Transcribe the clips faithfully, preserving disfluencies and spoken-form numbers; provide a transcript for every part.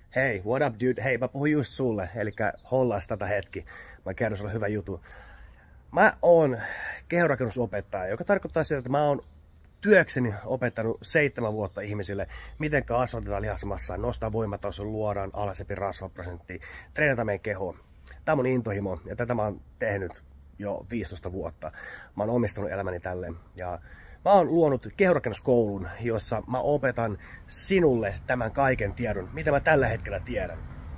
Hei, what up dude? Hei, mä puhun just sulle, eli hollaas tätä hetki. Mä kerron sulle hyvä juttu. Mä oon kehorakennusopettaja, joka tarkoittaa sitä, että mä oon työkseni opettanut seitsemän vuotta ihmisille, miten kasvatetaan lihasmassaa, nostaa voimatason, luodaan alhaisempi rasvaprosentti, treenata meidän kehoa. Tää on mun intohimo ja tätä mä oon tehnyt jo viisitoista vuotta. Mä oon omistanut elämäni tälleen. Ja mä oon luonut kehorakennuskoulun, jossa mä opetan sinulle tämän kaiken tiedon, mitä mä tällä hetkellä tiedän.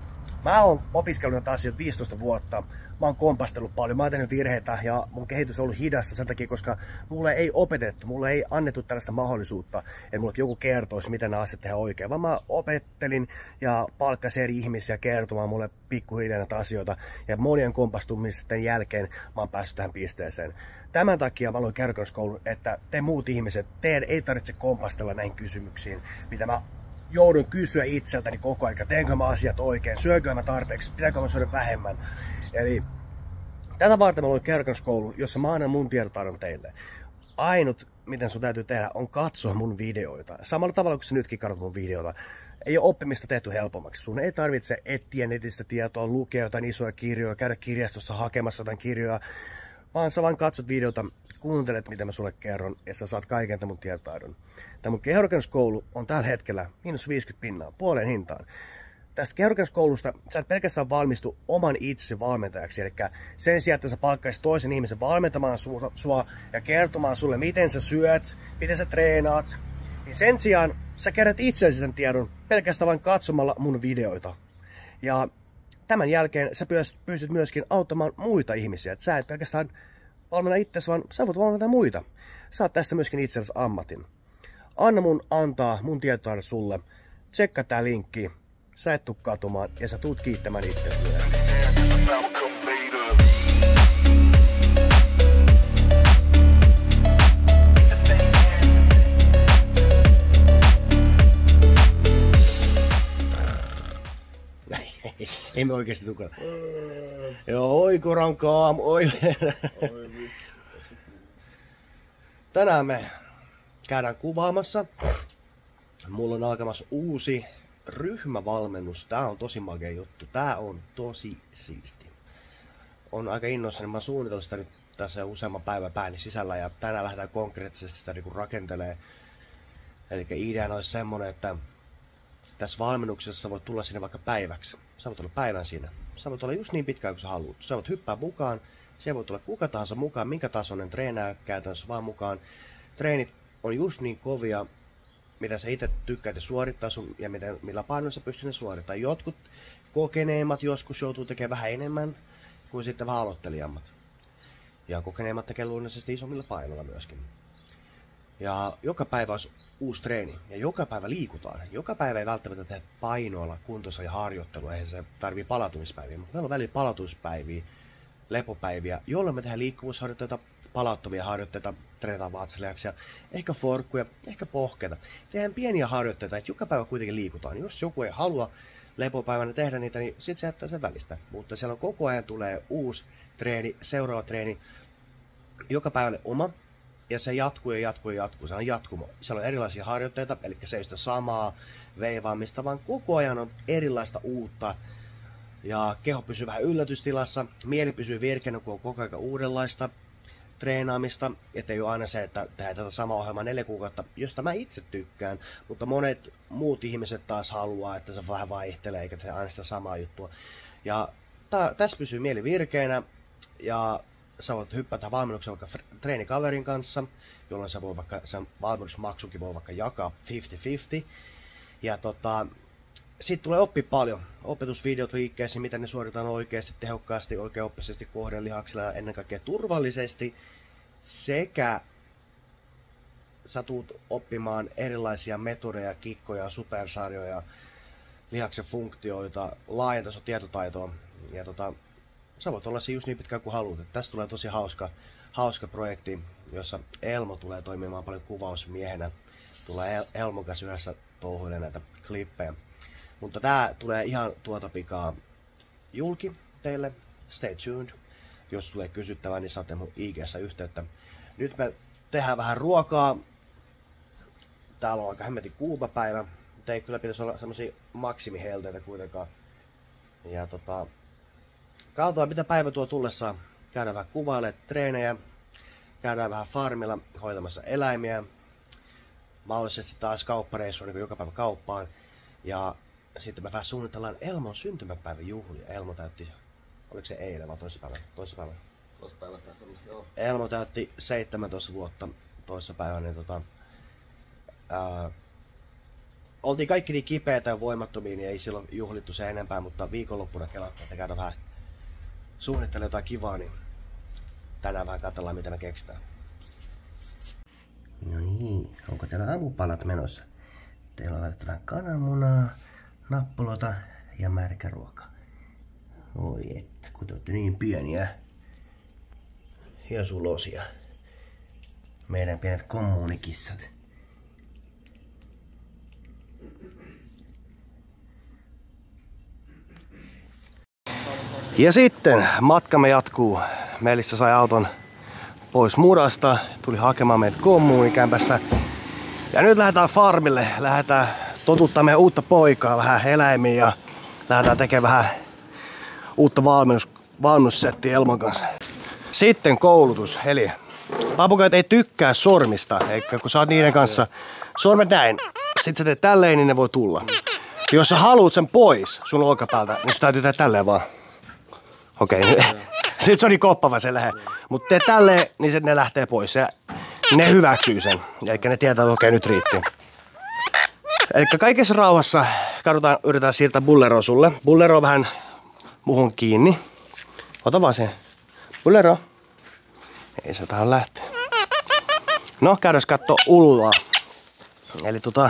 Mä oon opiskellut näitä asioita viisitoista vuotta, mä oon kompastellut paljon, mä oon tehnyt virheitä ja mun kehitys on ollut hidassa sen takia, koska mulle ei opetettu, mulle ei annettu tällaista mahdollisuutta, että mulle joku kertoisi, miten nämä asiat tehdään oikein. Vaan mä opettelin ja palkkasin eri ihmisiä kertomaan mulle pikkuhiljaa näitä asioita ja monien kompastumisten jälkeen mä oon päässyt tähän pisteeseen. Tämän takia mä aloin kehorakennuskoulun, että te muut ihmiset, teidän ei tarvitse kompastella näihin kysymyksiin, mitä mä joudun kysyä itseltäni koko ajan, teenkö mä asiat oikein, syönkö mä tarpeeksi, pitääkö mä syödä vähemmän. Eli tätä varten mä luin kehorakennuskoulun, jossa mä annan mun tietotaidon teille. Ainut, miten sun täytyy tehdä, on katsoa mun videoita. Samalla tavalla kuin sä nytkin katsot mun videoita. Ei ole oppimista tehty helpommaksi. Sun ei tarvitse etsiä netistä tietoa, lukea jotain isoja kirjoja, käydä kirjastossa hakemassa jotain kirjoja, vaan sä vaan katsot videota, kuuntelet mitä mä sulle kerron ja sä saat kaiken tämän mun tietotaidon. Tämä mun kehorakennuskoulu on tällä hetkellä miinus viisikymmentä pinnaa, puoleen hintaan. Tästä kehorakennuskoulusta sä et pelkästään valmistu oman itsesi valmentajaksi, eli sen sijaan, että sä palkkaisit toisen ihmisen valmentamaan sua ja kertomaan sulle, miten sä syöt, miten sä treenaat, niin sen sijaan sä kerät itsellesi sen tiedon pelkästään vain katsomalla mun videoita. Ja tämän jälkeen sä pystyt myöskin auttamaan muita ihmisiä, että sä et pelkästään valmenna itsesi, vaan sä voit valmentaa muita. Saat tästä myöskin itsellesi ammatin. Anna mun antaa mun tietotaidot sulle. Tsekkaa tää linkki. Sä et tuu katumaan ja sä tuut kiittämään itseäsi myöhemmin. Ei me oikeesti tukalla. Joo, oi korankaa, oi. Tänään me käydään kuvaamassa. Mulla on alkamassa uusi ryhmävalmennus. Tää on tosi makea juttu. Tää on tosi siisti. On aika innoissani. Mä oon suunnitellut sitä nyt tässä useamman päivän pääni sisällä ja tänään lähdetään konkreettisesti sitä niinku rakentelee. Eli ideana olisi semmonen, että tässä valmennuksessa voit tulla sinne vaikka päiväksi. Sä voit olla päivän siinä. Sä voit olla just niin pitkään kuin sä haluat. Sä voit hyppää mukaan. Siellä voit tulla kuka tahansa mukaan, minkä tasoinen treenaa käytännössä vaan mukaan. Treenit on just niin kovia, mitä sä itse tykkäät suorittaa sun, ja miten, millä painoilla sä pystyt ne suorittamaan. Jotkut kokeneemmat joskus joutuu tekemään vähän enemmän kuin sitten vähän aloittelijammat. Ja kokeneemmat tekee luonnollisesti isommilla painoilla myöskin. Ja joka päivä olisi uusi treeni ja joka päivä liikutaan. Joka päivä ei välttämättä tehdä painoilla, kuntossa ja harjoittelua, eihän se tarvii palautumispäiviä. Mutta meillä on välillä palautumispäiviä, lepopäiviä, jolloin me tehdään liikkuvuusharjoitteita, palauttavia harjoitteita, treenataan vatsalihaksia, ehkä forkkuja, ehkä pohkeita. Tehdään pieniä harjoitteita, että joka päivä kuitenkin liikutaan. Jos joku ei halua lepopäivänä tehdä niitä, niin sitten se jättää sen välistä. Mutta siellä on koko ajan tulee uusi treeni, seuraava treeni, joka päivälle oma. Ja se jatkuu ja jatkuu ja jatkuu. Se on jatkumo. Siellä on erilaisia harjoitteita, eli se ei ole sitä samaa veivaamista, vaan koko ajan on erilaista uutta. Ja keho pysyy vähän yllätystilassa, mieli pysyy virkeänä, kun on koko ajan uudenlaista treenaamista. Että ei ole aina se, että tehdään tätä samaa ohjelmaa neljä kuukautta, josta mä itse tykkään. Mutta monet muut ihmiset taas haluaa, että se vähän vaihtelee, eikä tehdä aina sitä samaa juttua. Ja tässä pysyy mieli virkeänä ja sä voit hyppätä valmennuksen vaikka treenikaverin kanssa, jolloin sä voi vaikka, sen valmennusmaksukin voi vaikka jakaa viisikymmentä viisikymmentä. Ja tota, sit tulee oppi paljon. Opetusvideot liikkeisiin, miten ne suoritetaan oikeasti, tehokkaasti, oikeaoppisesti kohden lihaksilla ja ennen kaikkea turvallisesti. Sekä sä tuut oppimaan erilaisia metodeja, kikkoja, supersarjoja, lihaksen funktioita, laajentason tietotaitoa. Ja tota, sä voit olla siinä just niin pitkään kuin haluat. Tästä tulee tosi hauska, hauska projekti, jossa Elmo tulee toimimaan paljon kuvausmiehenä. Tulee Elmon kanssa yhdessä touhuille näitä klippejä. Mutta tää tulee ihan tuota pikaa julki teille. Stay tuned. Jos tulee kysyttävää, niin saatte mun I G:ssä yhteyttä. Nyt me tehdään vähän ruokaa. Täällä on aika hemmetin kuuma päivä. mutta ei kyllä pitäisi olla semmosia maksimihelteitä kuitenkaan. Ja tota, katsotaan mitä päivä tuo tullessaan. Käydään vähän kuvailemaan treenejä. Käydään vähän farmilla hoitamassa eläimiä. Mahdollisesti taas kauppareissua niin kuin joka päivä kauppaan. Ja sitten me vähän suunnitellaan Elmon syntymäpäivän juhlia. Elmo täytti, oliko se eilen vai toissapäivänä? Toissapäivänä. Toissapäivänä tässä oli, joo. Elmo täytti seitsemäntoista vuotta toissapäivänä. Niin tota, ää, oltiin kaikki niin kipeitä ja voimattomia, niin ei silloin juhlittu se enempää, mutta viikonloppuna kelattiin, että käydään vähän suunnittelemaan jotain kivaa, niin tänään vähän katsellaan mitä me keksitään. No niin, onko teillä aamupalat menossa? Teillä on laitettu vähän kananmunaa, nappuloita ja märkäruokaa. Oi että, kun te olette niin pieniä ja sulosia. Meidän pienet kommunikissat. Ja sitten matkamme jatkuu. Melissa sai auton pois murasta, tuli hakemaan meitä kommuunikämpästä. Ja nyt lähdetään farmille, lähdetään totuttaa meidän uutta poikaa vähän eläimiin ja lähdetään tekemään vähän uutta valmennus, valmennussettiä Elmon kanssa. Sitten koulutus, eli papukaiset ei tykkää sormista, eikä kun sä oot niiden kanssa sormet näin, sit sä teet tälleen, niin ne voi tulla. Jos sä haluut sen pois sun olkapäältä, niin sun täytyy tehdä tälleen vaan. Okei, okay. Nyt se on niin koppava se lähe. Mutta tee tälleen, niin se, ne lähtee pois. Ja ne hyväksyy sen. Eli ne tietää, että okei, okay, nyt riitti. Eli kaikessa rauhassa katsotaan, yritetään siirtää bulleroa sulle. Bullero on vähän muhun kiinni. Ota vaan se. Bullero. Ei se tähän lähteä. No, käydään kattoo Ullaa. Eli tota...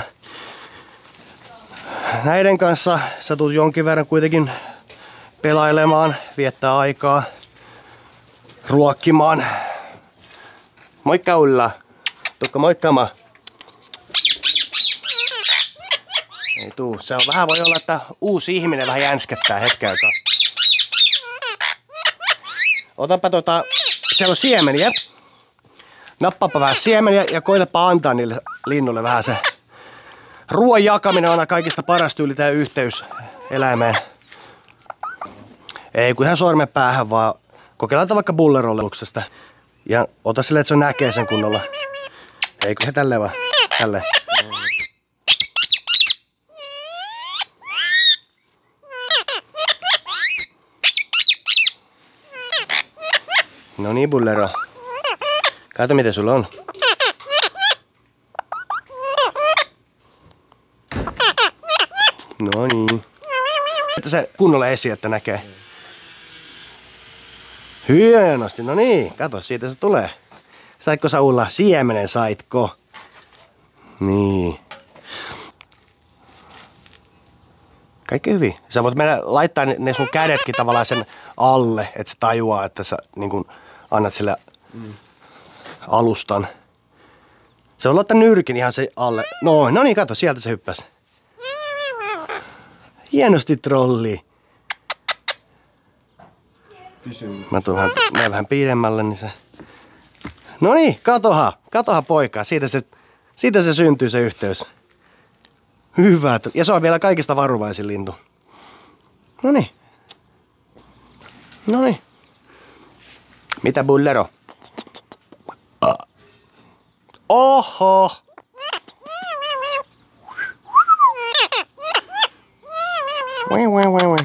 Näiden kanssa sä tulet jonkin verran kuitenkin pelailemaan, viettää aikaa, ruokkimaan. Moikka Ulla! Tukka moikkaamaan. Ei tuu. Se on vähän voi olla, että uusi ihminen vähän jänskettää hetken aikaa. Otapa tota, siellä on siemeniä. Nappaapa vähän siemeniä ja koitapa antaa niille linnulle vähän se. Ruoan jakaminen on aina kaikista paras tyyli tää yhteys eläimeen. Ei kun ihan sormen päähän vaan kokeillaan vaikka bullerolluksesta. Ja ota silleen, että se näkee sen kunnolla. Ei kun he tälleen vaan. Tälleen. No niin bullero. Kato miten sulla on. No niin. Että se kunnolla esiin, että näkee. Hienosti, no niin, kato, siitä se tulee. Saitko sä Ulla siemenen, saitko? Niin. Kaikki hyvin. Sä voit mennä laittaa ne sun kädetkin tavallaan sen alle, että se tajuaa, että sä niin kun annat sille mm. alustan. Se voi laittaa nyrkin ihan se alle. No, no niin, kato, sieltä se hyppäsi. Hienosti trolli. Pysy. Mä tuun vähän, vähän pidemmälle, niin se... No niin, katoha, katoha poika. Siitä se, siitä se syntyy se yhteys. Hyvä. Ja se on vielä kaikista varuvaisin lintu. No niin. No niin. Mitä bullero? Oho! Wee, wee, wee, wee.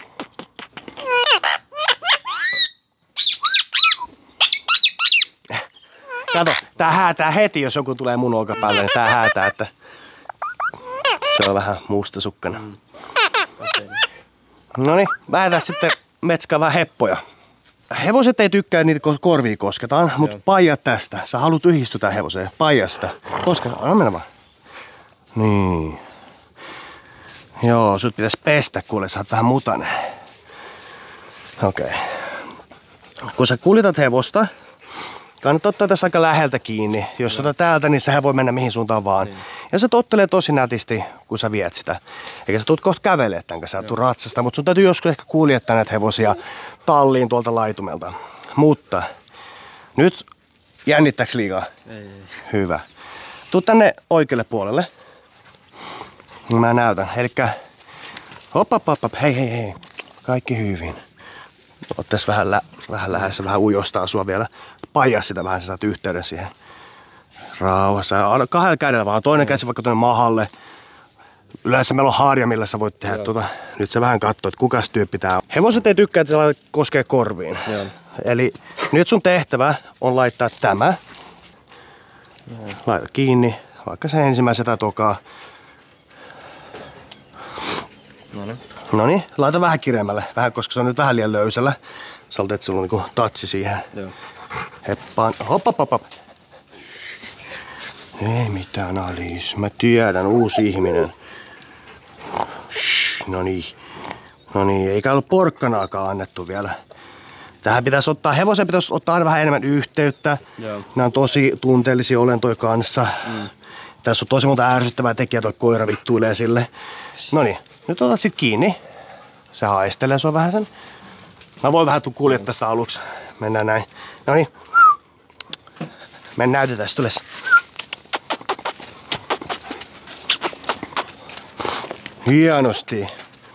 Kato, tää häätää heti, jos joku tulee mun olkapäälle, niin tää häätää, että se on vähän mustasukkana. Mm. Okay. Noniin, lähdetään sitten metskaan vähän heppoja. Hevoset ei tykkää niitä korviin kosketaan, mutta paija tästä. Sä haluat yhdistyä hevoseen. Paija sitä. Koska, anna mennä vaan. Niin. Joo, sut pitäisi pestä, kuule, sä oot vähän mutainen. Okei. Okay. Kun sä kuljetat hevosta, kannattaa ottaa tässä aika läheltä kiinni. Jos otat täältä, niin sehän voi mennä mihin suuntaan vaan. Niin. Ja se tottelee tosi nätisti, kun sä viet sitä. Eikä sä tuut kohta kävelee tämän kanssa, sä tuut ratsasta. Mutta sun täytyy joskus ehkä kuljettaa näitä hevosia talliin tuolta laitumelta. Mutta nyt jännittääks liikaa? Ei, ei. Hyvä. Tuu tänne oikealle puolelle. Mä näytän. Elikkä hop, hop, hop, hop. Hei, hei, hei. Kaikki hyvin. Ottais vähän, lä vähän lähes, vähän ujostaa sua vielä. Paijaa sitä vähän, sä saat yhteyden siihen. Rauhassa. Ja kahdella kädellä vaan. Toinen käsi vaikka tuonne mahalle. Yleensä meillä on harja, millä sä voit tehdä tuota. Nyt sä vähän katsoo, että kukas tyyppi tää on. Hevoset ei tykkää, että se koskee korviin. Joo. Eli nyt sun tehtävä on laittaa tämä. Joo. Laita kiinni, vaikka se ensimmäisen tai tokaa. Noniin. Noniin, laita vähän kireemmälle, vähän, koska se on nyt vähän liian löysällä. Sä olet, että sulla on niinku tatsi siihen. Joo. Heppaan, hop, hop, hop, hop. Ei mitään, Alice. Mä tiedän, uusi ihminen. No niin. No niin, eikä ollut porkkanaakaan annettu vielä. Tähän pitäisi ottaa, hevosen pitäisi ottaa aina vähän enemmän yhteyttä. Joo. Nämä on tosi tunteellisia olentoja kanssa. Mm. Tässä on tosi monta ärsyttävää tekijää, toi koira vittuilee sille. No niin, nyt otat sit kiinni. Se haistelee sua vähän sen. Mä voin vähän kuljettaa sitä aluksi. Mennään näin. No niin. Me näytetään, se tules. Hienosti.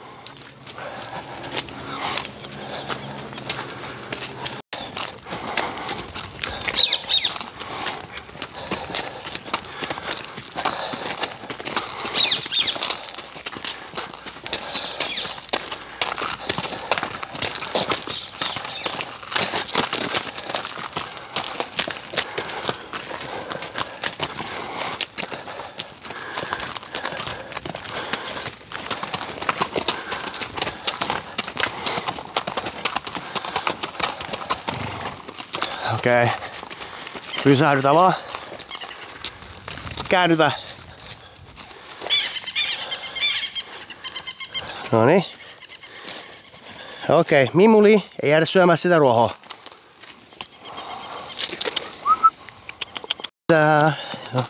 Okei. Okay. Pysähdytä vaan. Käännytä. Noniin. Okei, okay. Mimuli, ei jäädä syömään sitä ruohoa. Tää. No.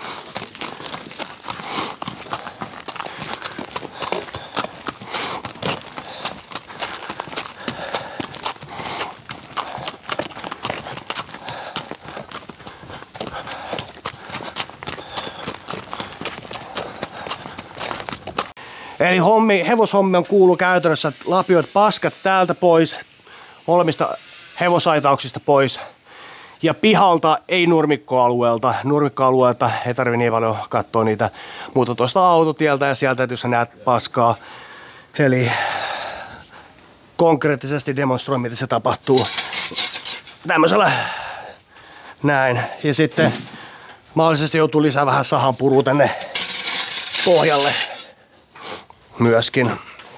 Eli hommi, hevoshommi on kuulu käytännössä lapioit paskat täältä pois, molemmista hevosaitauksista pois. Ja pihalta, ei nurmikkoalueelta. Nurmikkoalueelta ei tarvi niin paljon katsoa niitä, mutta tuosta autotieltä ja sieltä, jos sä näet paskaa. Eli konkreettisesti demonstroin, miten se tapahtuu. Tämmöisellä näin. Ja sitten mahdollisesti joutuu lisää vähän sahan purua tänne pohjalle. Myöskin.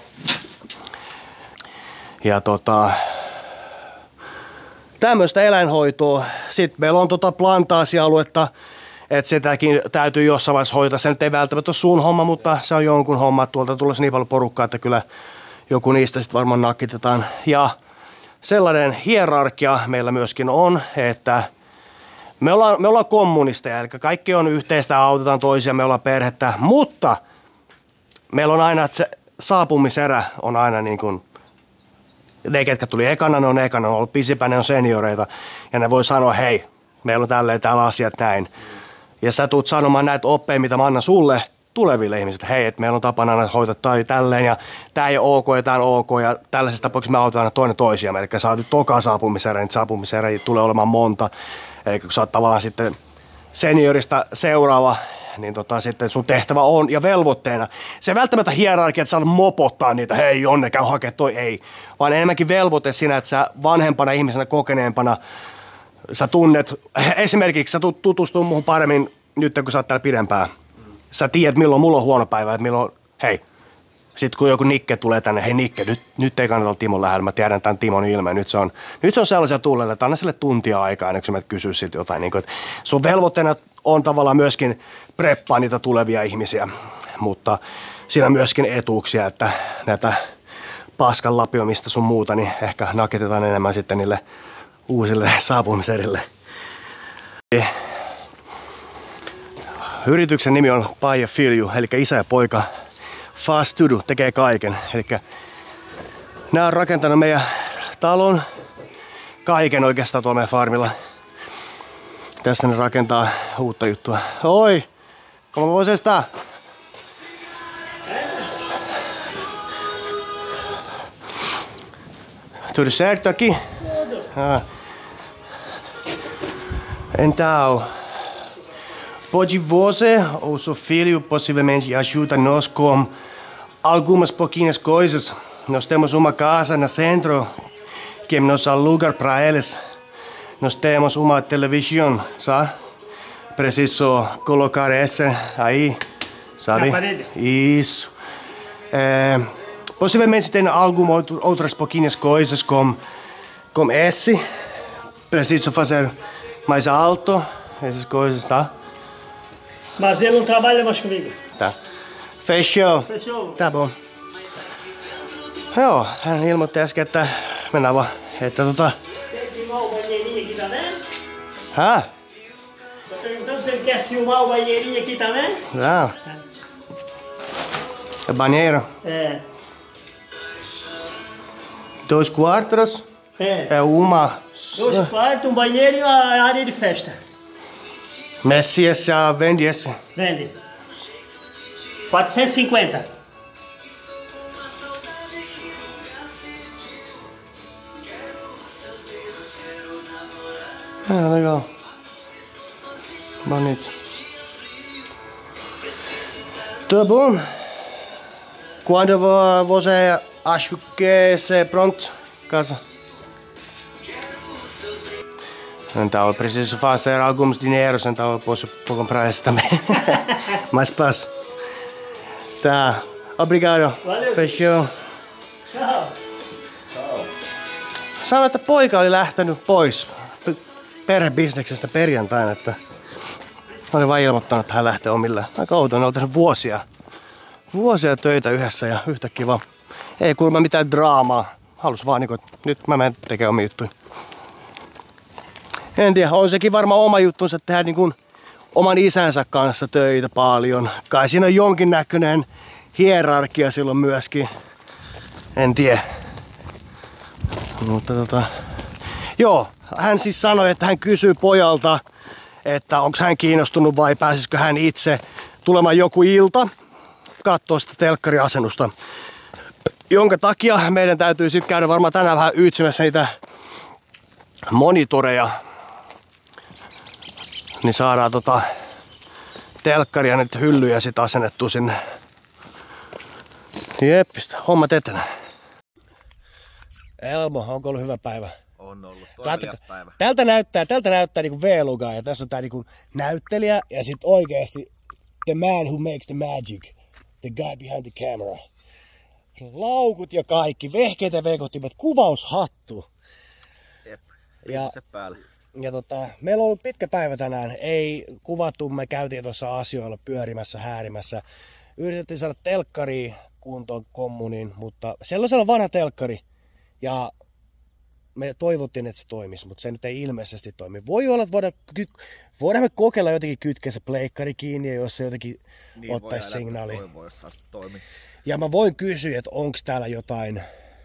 Ja tota, tämmöistä eläinhoitoa. Sitten meillä on tota plantaasialuetta, että sitäkin täytyy jossain vaiheessa hoitaa. Se nyt ei välttämättä ole sun homma, mutta se on jonkun homma. Tuolta tulisi niin paljon porukkaa, että kyllä joku niistä sitten varmaan nakitetaan. Ja sellainen hierarkia meillä myöskin on, että me ollaan, me ollaan kommunisteja, eli kaikki on yhteistä, autetaan toisia, me ollaan perhettä, mutta meillä on aina, että se saapumiserä on aina niin kuin, ne ketkä tuli ekana, ne on ekana, ne on ollut pisipään, ne on senioreita. Ja ne voi sanoa, hei, meillä on tälleen täällä asiat näin. Ja sä tuut sanomaan näitä oppeja, mitä mä annan sulle tuleville ihmisille. Hei, että meillä on tapana aina hoitaa tai tälleen ja tää ei ole ok ja tää on ok. Ja tällaisessa tapauksessa me autetaan aina toinen toisiamme. Eli sä oot nyt toka saapumiserä, niin saapumiserä tulee olemaan monta. Eli kun sä oot tavallaan sitten seniorista seuraava, niin tota, sitten sun tehtävä on ja velvoitteena. Se välttämättä hierarkia, että sä mopottaa niitä, hei Jonne, käy hakea toi, ei. Vaan enemmänkin velvoite siinä, että sä vanhempana ihmisenä, kokeneempana, sä tunnet, esimerkiksi sä tutustuu muuhun paremmin nyt, kun sä oot täällä pidempään. Sä tiedät, milloin mulla on huono päivä, että milloin, hei. Sitten kun joku Nikke tulee tänne, hei Nikke, nyt, nyt ei kannata olla Timon lähellä, mä tiedän tämän Timon ilmeen. Nyt se on, nyt se on sellaisia tulleille, että anna sille tuntia aikaa ennen kuin sä kysyä siltä jotain. Niin kuin, että sun velvoitteena on tavallaan myöskin preppaa niitä tulevia ihmisiä, mutta siinä on myöskin etuuksia, että näitä paskan lapiomista sun muuta, niin ehkä naketetaan enemmän sitten niille uusille saapumiserille. Yrityksen nimi on Buy a Feel You, eli isä ja poika. Fast to do, tekee kaiken. Eli nämä on rakentanut meidän talon, kaiken oikeastaan tuolla meidän farmilla. Tässä ne rakentaa uutta juttua. Oi! Come voi estar? Tudo certo aqui? Ah. Então, pode você ou seu filho possivelmente ajudar nós com algumas pouquinhas coisas? Nós temos uma casa no centro que nos alugar para eles. Nós temos uma televisão, sabe? Preciso colocar essa aí, sabe? Na parede? Isso. É, possivelmente tem algumas outras pouquinhas coisas como, como esse. Preciso fazer mais alto, essas coisas, tá? Mas ele não trabalha mais comigo. Tá. Fechou. Fechou. Tá bom. Joo, hän ilmoitti äsken, että mennään vaan. Että tota... Quer filmar o banheirinho aqui também? Hää? Tô perguntando se ele quer filmar o banheirinho aqui também? Joo. El banheiro. É. Dois quartos. É. É uma... Dois quartos, um banheiro e uma área de festa. Messias ja vende esse. Vende. quatrocentos e cinquenta. Ah, legal. Bonito. Tá bom. Quando vo- você acha que é pronto, casa? Então eu preciso fazer alguns dinheiros, então eu posso comprar esse também. Mais fácil. Tá. Obrigado. Valeu. Fechou. Tchau. Sanoin, että poika oli lähtenyt pois perhebisneksestä perjantaina, että oli vain ilmoittanut, että hän lähtee omilleen. Aika outoa, ne on tehnyt vuosia, vuosia töitä yhdessä ja yhtäkkiä vaan ei kuulemma mitään draamaa. Halus vaan niinku, että nyt mä menen tekemään omia juttuja. En tiedä, on sekin varmaan oma juttunsa tehdä niin kuin oman isänsä kanssa töitä paljon. Kai siinä on jonkinnäköinen hierarkia silloin myöskin. En tiedä. Mutta tota... Joo, hän siis sanoi, että hän kysyy pojalta, että onko hän kiinnostunut vai pääsisikö hän itse tulemaan joku ilta katsoa sitä telkkariasennusta. Jonka takia meidän täytyy sitten käydä varmaan tänään vähän yytsimässä niitä monitoreja. Niin saadaan tota telkkaria niitä hyllyjä sit asennettua sinne. Jeppistä, hommat etenee. Elmo, onko ollut hyvä päivä? On ollut toivelias päivä. Tältä näyttää, tältä näyttää niinku V-luga ja tässä on tää niinku näyttelijä ja sit oikeesti the man who makes the magic. The guy behind the camera. Laukut ja kaikki, vehkeet ja vekottimet, kuvaushattu. Jep, Ja, se päällä. ja tota, meillä on ollut pitkä päivä tänään. Ei kuvattu, me käytiin tuossa asioilla pyörimässä, häärimässä. Yritettiin saada telkkari kuntoon kommunin, mutta sellaisella vanha telkkari. Ja me toivottiin, että se toimisi, mutta se nyt ei ilmeisesti toimi. Voi olla, että voidaan, voidaan me kokeilla jotenkin kytkeä se pleikkari kiinni, ja jos se jotenkin Niin ottaisi signaali. Toivoa, jos saisi toimia. Ja mä voin kysyä, että onko täällä jotain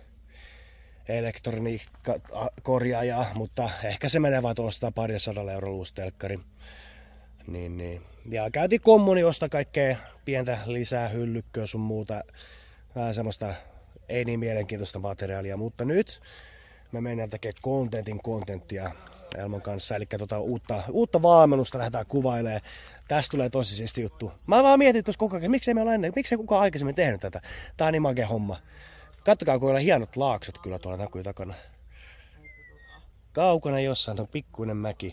elektroniikkakorjaajaa, mutta ehkä se menee vaan tuosta pari sadalla eurolla uusi telkkari. Niin, niin. Ja käytiin kommuni ostaa kaikkea pientä lisää hyllykköä sun muuta. Vähän semmoista ei niin mielenkiintoista materiaalia, mutta nyt me mennään tekemään contentin contenttia Elmon kanssa. Eli tota uutta, uutta valmennusta lähdetään kuvailemaan. Tästä tulee tosi siisti juttu. Mä vaan mietin tuossa koko ajan, miksei me ole ennen, miksei kukaan aikaisemmin tehnyt tätä. Tää on niin makea homma. Kattokaa, kun on hienot laaksot kyllä tuolla näkyy takana. Kaukana jossain on pikkuinen mäki.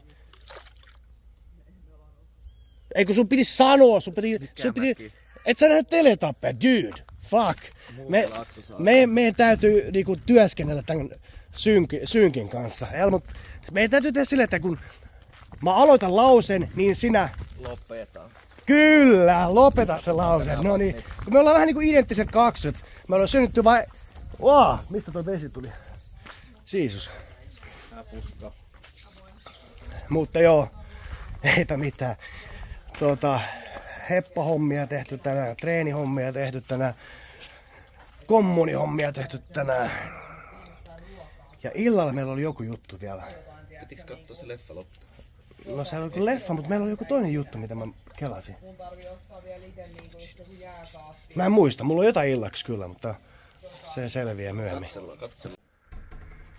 Eikö sun piti sanoa, sun piti... Sun piti et sä nähnyt teletappea, dude. Fuck. Me, me, meidän täytyy niinku työskennellä tämän synki, synkin kanssa. Elmo, meidän täytyy tehdä silleen, että kun mä aloitan lausen, niin sinä... Lopetaan. Kyllä, lopetat se lausen. No niin. Me ollaan vähän niinku identtiset kakset. Me ollaan synnytty vai... Wow, mistä toi vesi tuli? Jeesus. Puska. Mutta joo, eipä mitään. Tota, heppahommia tehty tänään, treenihommia tehty tänään, kommunihommia tehty tänään. Ja illalla meillä oli joku juttu vielä. Pitikö katsoa se leffa loppuun? No se oli joku leffa, mutta meillä oli joku toinen juttu, mitä mä kelasin. Mä en muista, mulla on jotain illaksi kyllä, mutta se selviää myöhemmin. Katsellaan, katsellaan.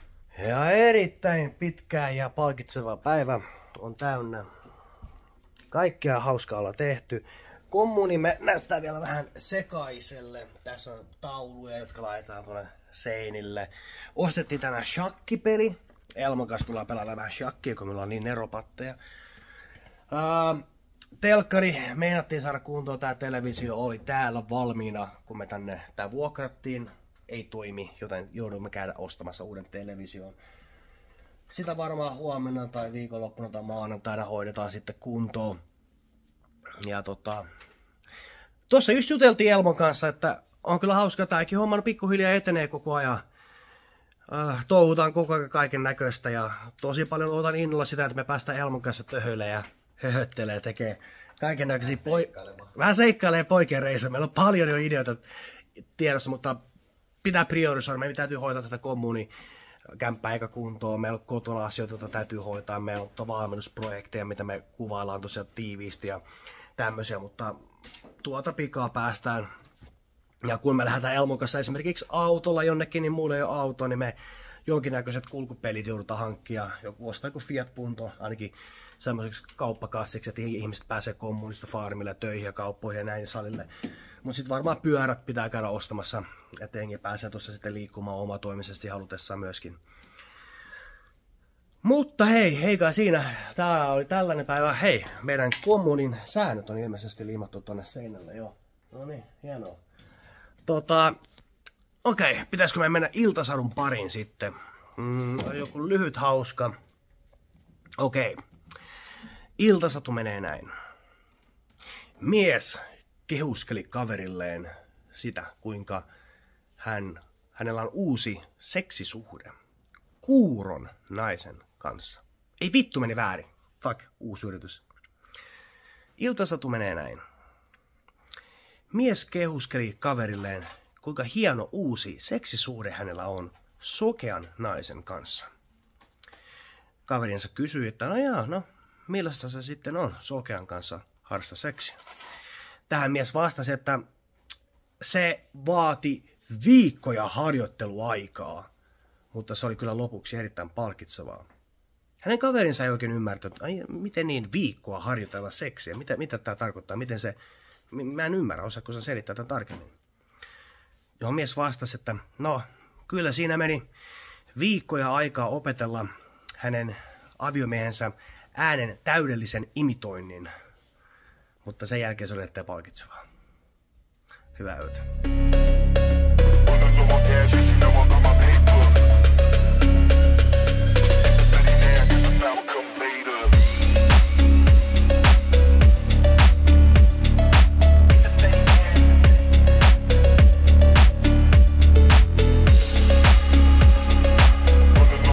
Ja erittäin pitkä ja palkitseva päivä on täynnä. Kaikkea hauskaa olla tehty. Kommunimme näyttää vielä vähän sekaiselle. Tässä on tauluja, jotka laitetaan tuonne seinille. Ostettiin tänään shakkipeli. Elmon kanssa tullaan pelaamaan vähän shakkia, kun meillä on niin neropatteja. Uh, telkkari, meinattiin saada kuntoon, tää televisio oli täällä valmiina, kun me tänne tää vuokrattiin. Ei toimi, joten joudumme käydä ostamassa uuden television. Sitä varmaan huomenna tai viikonloppuna tai maanantaina hoidetaan sitten kuntoon. Ja tota... Tuossa just juteltiin Elmon kanssa, että on kyllä hauska, tääkin homma pikkuhiljaa etenee koko ajan. Äh, touhutaan koko ajan kaiken näköistä ja tosi paljon odotan innolla sitä, että me päästään Elmon kanssa töhöille ja höhöttelee, tekee kaiken näköisiä poi... Vähän seikkailee poikien reissuja. Meillä on paljon jo ideoita tiedossa, mutta pitää priorisoida. Meidän täytyy hoitaa tätä kommuni kämppää eikä kuntoon. Meillä on kotona asioita, joita täytyy hoitaa. Meillä on valmennusprojekteja, mitä me kuvaillaan tosiaan tiiviisti ja tämmöisiä, mutta tuota pikaa päästään. Ja kun me lähdetään Elmon kanssa esimerkiksi autolla jonnekin, niin mulla ei ole autoa, niin me jonkinnäköiset kulkupelit joudutaan hankkia. Joku ostaa joku Fiat Punto, ainakin semmoiseksi kauppakassiksi, että ihmiset pääsee kommunista farmille, töihin ja kauppoihin ja näin salille. Mutta sitten varmaan pyörät pitää käydä ostamassa, että jengi pääsee tuossa sitten liikkumaan omatoimisesti halutessaan myöskin. Mutta hei, heikä siinä. Tää oli tällainen päivä. Hei, meidän kommunin säännöt on ilmeisesti liimattu tonne seinälle, joo. No niin, hienoa. Tota, okei, okay, pitäisikö me mennä iltasadun pariin sitten? Mm, joku lyhyt hauska. Okei. Okay. Iltasatu menee näin. Mies kehuskeli kaverilleen sitä, kuinka hän, hänellä on uusi seksisuhde kuuron naisen kanssa. Ei vittu, meni väärin. Fuck, uusi yritys. Iltasatu menee näin. Mies kehuskeli kaverilleen, kuinka hieno uusi seksisuhde hänellä on sokean naisen kanssa. Kaverinsa kysyi, että no jaa, no millaista se sitten on sokean kanssa harrastaa seksiä. Tähän mies vastasi, että se vaati viikkoja harjoitteluaikaa, mutta se oli kyllä lopuksi erittäin palkitsevaa. Hänen kaverinsa ei oikein ymmärtänyt, että miten niin viikkoa harjoitella seksiä, mitä, mitä tämä tarkoittaa, miten se, mä en ymmärrä, osaatko sä selittää tämän tarkemmin. Johon mies vastasi, että no kyllä siinä meni viikkoja aikaa opetella hänen aviomiehensä äänen täydellisen imitoinnin, mutta sen jälkeen se oli erittäin palkitsevaa. Hyvää yötä.